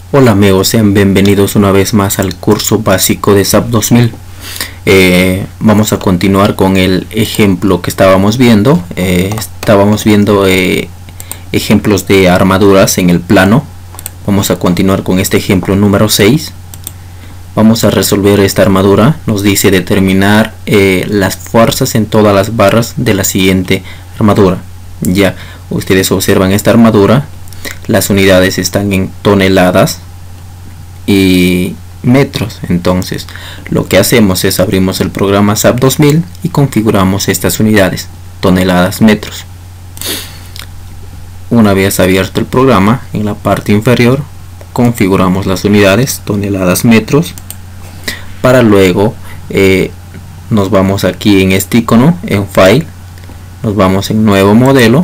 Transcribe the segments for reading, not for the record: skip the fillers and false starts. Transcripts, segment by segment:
Hola amigos, sean bienvenidos una vez más al curso básico de SAP 2000. Vamos a continuar con el ejemplo que estábamos viendo. Ejemplos de armaduras en el plano. Vamos a continuar con este ejemplo número 6. Vamos a resolver esta armadura. Nos dice determinar las fuerzas en todas las barras de la siguiente armadura. Ya ustedes observan esta armadura. Las unidades están en toneladas y metros. Entonces lo que hacemos es abrimos el programa SAP 2000 y configuramos estas unidades, toneladas, metros. Una vez abierto el programa, en la parte inferior configuramos las unidades, toneladas, metros, para luego nos vamos aquí en este icono, en File, nos vamos en Nuevo Modelo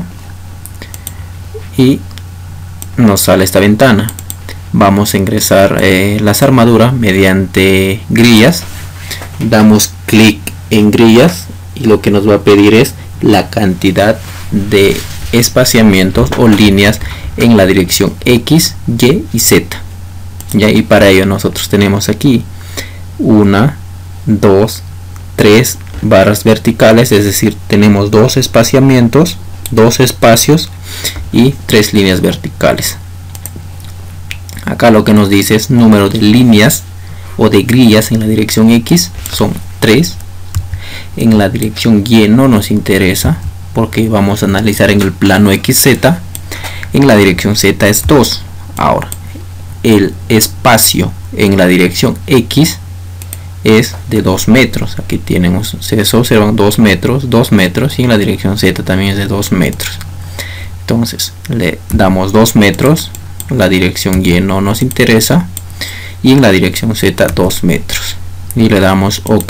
y nos sale esta ventana. Vamos a ingresar las armaduras mediante grillas. Damos clic en grillas y lo que nos va a pedir es la cantidad de espaciamientos o líneas en la dirección X, Y y Z. ¿Ya? Y para ello nosotros tenemos aquí 1, 2, 3 barras verticales, es decir, tenemos 2 espaciamientos, 2 espacios y 3 líneas verticales. Acá lo que nos dice es número de líneas o de grillas en la dirección X son 3. En la dirección Y no nos interesa porque vamos a analizar en el plano XZ. En la dirección Z es 2. Ahora el espacio en la dirección X es de 2 metros. Aquí tenemos, se observan 2 metros, 2 metros, y en la dirección Z también es de 2 metros. Entonces le damos 2 metros, la dirección Y no nos interesa, y en la dirección Z 2 metros y le damos OK.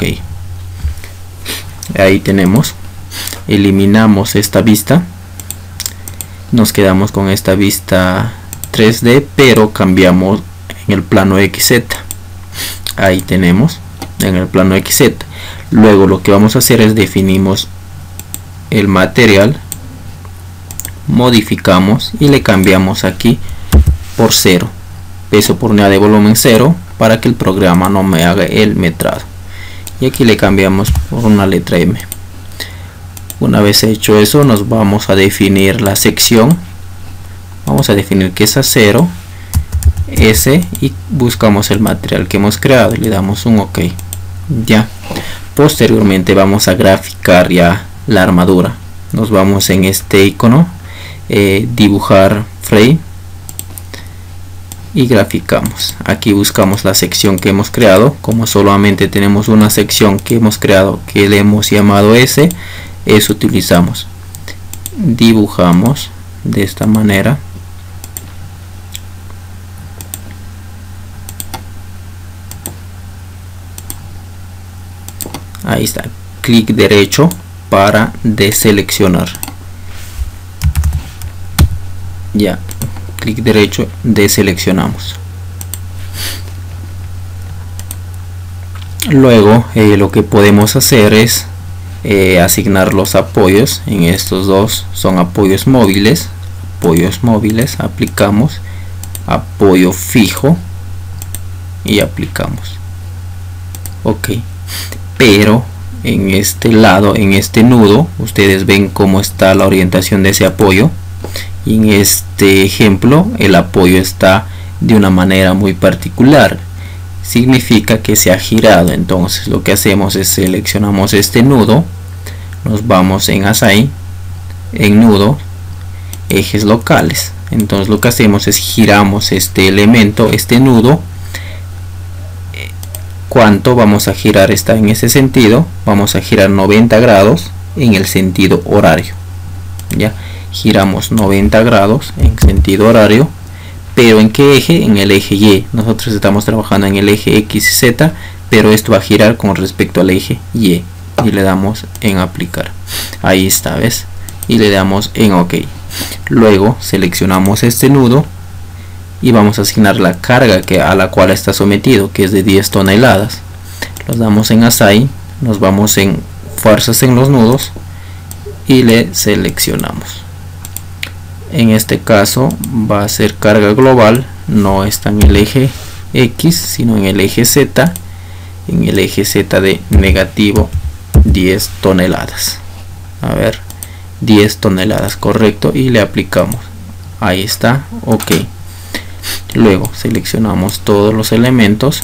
Ahí tenemos, eliminamos esta vista, nos quedamos con esta vista 3D, pero cambiamos en el plano XZ. Ahí tenemos en el plano XZ. Luego lo que vamos a hacer es definimos el material, modificamos y le cambiamos aquí por 0, peso por unidad de volumen 0, para que el programa no me haga el metrado, y aquí le cambiamos por una letra M. Una vez hecho eso, nos vamos a definir la sección. Vamos a definir que es a 0 S y buscamos el material que hemos creado y le damos un OK. Ya posteriormente vamos a graficar ya la armadura. Nos vamos en este icono, dibujar frame, y graficamos. Aquí buscamos la sección que hemos creado. Como solamente tenemos una sección que hemos creado que le hemos llamado S, eso utilizamos. Dibujamos de esta manera. Ahí está, clic derecho para deseleccionar. Ya, clic derecho, deseleccionamos. Luego lo que podemos hacer es asignar los apoyos. En estos dos son apoyos móviles. Aplicamos apoyo fijo y aplicamos OK. Pero en este lado, en este nudo, ustedes ven cómo está la orientación de ese apoyo, y en este ejemplo el apoyo está de una manera muy particular, significa que se ha girado. Entonces lo que hacemos es seleccionamos este nudo, nos vamos en Assign, en nudo, ejes locales. Entonces lo que hacemos es giramos este elemento, este nudo. ¿Cuánto vamos a girar? Está en ese sentido, vamos a girar 90 grados en el sentido horario. Ya giramos 90 grados en sentido horario, pero ¿en qué eje? En el eje Y. Nosotros estamos trabajando en el eje X y Z, pero esto va a girar con respecto al eje Y, y le damos en aplicar. Ahí está, ¿ves? Y le damos en OK. Luego seleccionamos este nudo y vamos a asignar la carga a la cual está sometido, que es de 10 toneladas. Los damos en Assign, nos vamos en fuerzas en los nudos y le seleccionamos. En este caso va a ser carga global, no está en el eje X, sino en el eje Z, en el eje Z de negativo 10 toneladas. A ver, 10 toneladas, correcto, y le aplicamos. Ahí está, ok. Luego seleccionamos todos los elementos,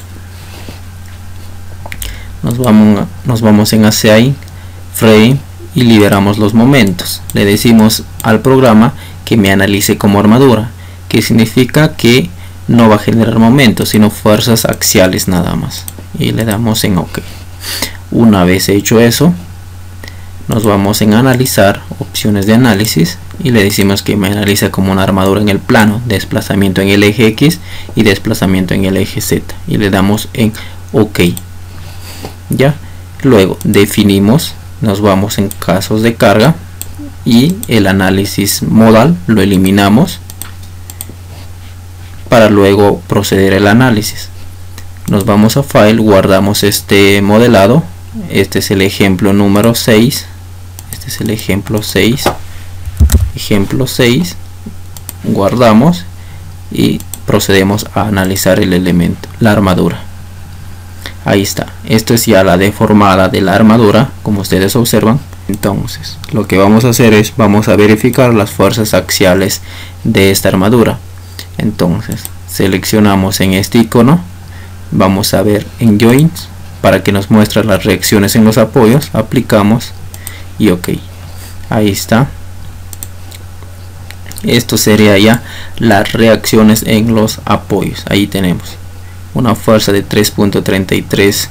nos vamos en Assign Frame y liberamos los momentos. Le decimos al programa que me analice como armadura, que significa que no va a generar momentos sino fuerzas axiales nada más, y le damos en OK. Una vez hecho eso, nos vamos en analizar, opciones de análisis, y le decimos que me analiza como una armadura en el plano, desplazamiento en el eje X y desplazamiento en el eje Z, y le damos en OK. Ya, luego definimos, nos vamos en casos de carga y el análisis modal lo eliminamos para luego proceder al análisis. Nos vamos a File, guardamos este modelado. Este es el ejemplo número 6. Este es el ejemplo 6. Ejemplo 6. Guardamos y procedemos a analizar el elemento, la armadura. Ahí está. Esto es ya la deformada de la armadura, como ustedes observan. Entonces, lo que vamos a hacer es, vamos a verificar las fuerzas axiales de esta armadura. Entonces, seleccionamos en este icono, vamos a ver en Joints, para que nos muestre las reacciones en los apoyos, aplicamos y OK. Ahí está. Esto sería ya las reacciones en los apoyos. Ahí tenemos una fuerza de 3.33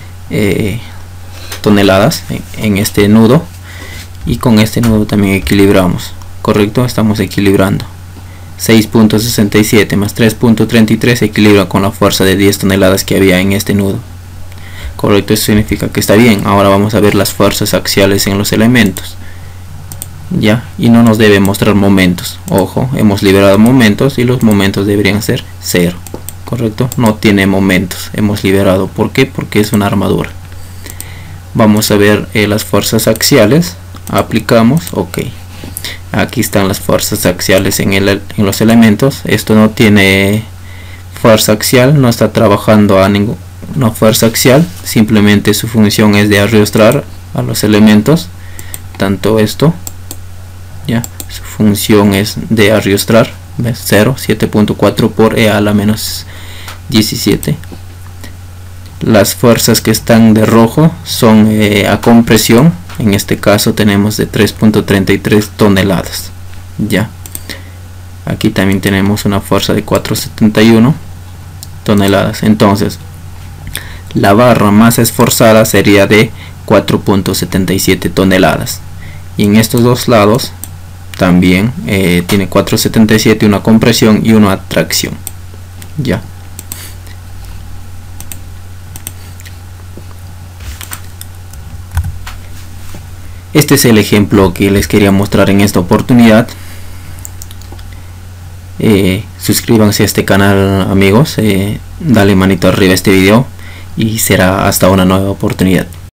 toneladas en este nudo, y con este nudo también equilibramos, correcto, estamos equilibrando. 6.67 más 3.33 equilibra con la fuerza de 10 toneladas que había en este nudo, correcto. Eso significa que está bien. Ahora vamos a ver las fuerzas axiales en los elementos, ya, y no nos debe mostrar momentos. Ojo, hemos liberado momentos y los momentos deberían ser 0, correcto. No tiene momentos, hemos liberado. ¿Por qué? Porque es una armadura. Vamos a ver las fuerzas axiales, aplicamos OK. Aquí están las fuerzas axiales en los elementos. Esto no tiene fuerza axial, no está trabajando a ninguna fuerza axial, simplemente su función es de arrastrar a los elementos. Tanto esto, ya, su función es de arrastrar. 0, 7.4 por E a la menos 17. Las fuerzas que están de rojo son a compresión. En este caso tenemos de 3.33 toneladas. Ya, aquí también tenemos una fuerza de 4.71 toneladas. Entonces, la barra más esforzada sería de 4.77 toneladas. Y en estos dos lados también tiene 4.77, una compresión y una tracción. Ya. Este es el ejemplo que les quería mostrar en esta oportunidad. Suscríbanse a este canal, amigos. Dale manito arriba a este video y será hasta una nueva oportunidad.